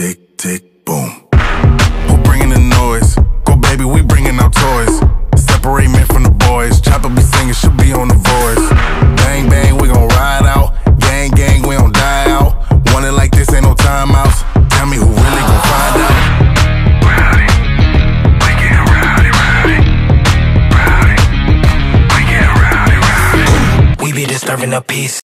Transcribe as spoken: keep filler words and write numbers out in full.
tick, tick, boom. Who bringing the noise? Go baby, we bringing our toys. Separate men from the boys. Chopper be singing, she'll be on the voice. Bang, bang, we gon' ride out. Gang, gang, we don't die out. Want it like this, ain't no timeouts. Tell me who really gon' find out. Rowdy, we get rowdy, rowdy. Rowdy, we get rowdy, rowdy. We be disturbing the peace.